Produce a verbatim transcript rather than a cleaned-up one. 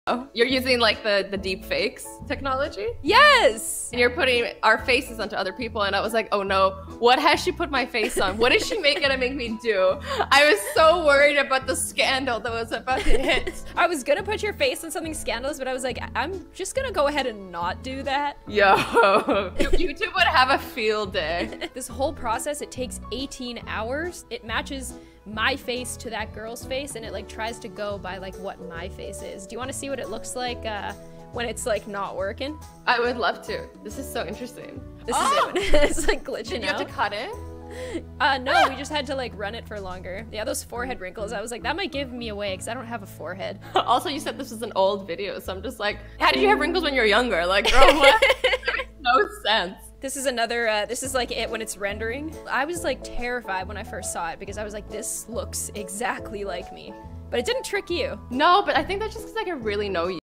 Oh, you're using like the the deep fakes technology? Yes! And you're putting our faces onto other people, and I was like, oh no, what has she put my face on? What is she making to make me do? I was so worried about the scandal that was about to hit. I was gonna put your face on something scandalous, but I was like, I'm just gonna go ahead and not do that. Yo, YouTube would have a field day. This whole process, it takes eighteen hours. It matches my face to that girl's face, and it like tries to go by like what my face is. Do you want to see what it looks like uh, when it's like not working? I would love to. This is so interesting. This oh! is it. It's like glitching Did you out. have to cut it? Uh, no, we just had to like run it for longer. Yeah, those forehead wrinkles, I was like, that might give me away because I don't have a forehead. Also, you said this was an old video, so I'm just like, how did you have wrinkles when you were younger? Like, girl, what? That makes no sense. This is another, uh, this is like it when it's rendering. I was like terrified when I first saw it because I was like, this looks exactly like me. But it didn't trick you. No, but I think that's just because I can really know you.